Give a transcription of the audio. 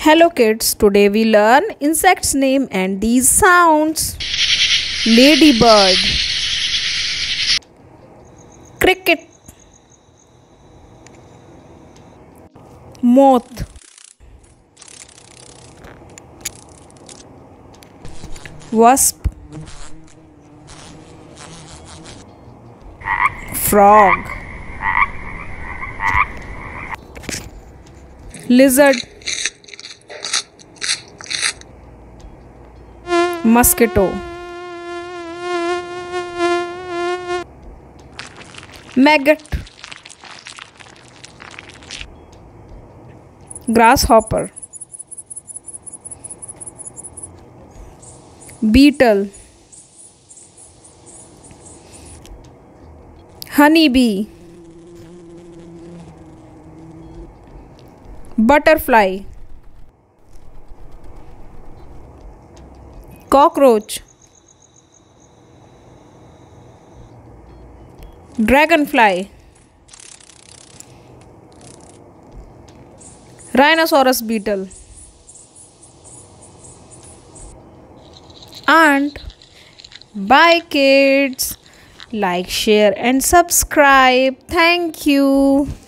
Hello kids, today we learn insects name and these sounds. Ladybird, cricket, moth, wasp, frog, lizard, mosquito, maggot, grasshopper, beetle, honeybee, butterfly, cockroach, dragonfly, rhinoceros beetle, and bye kids. Like, share and subscribe. Thank you.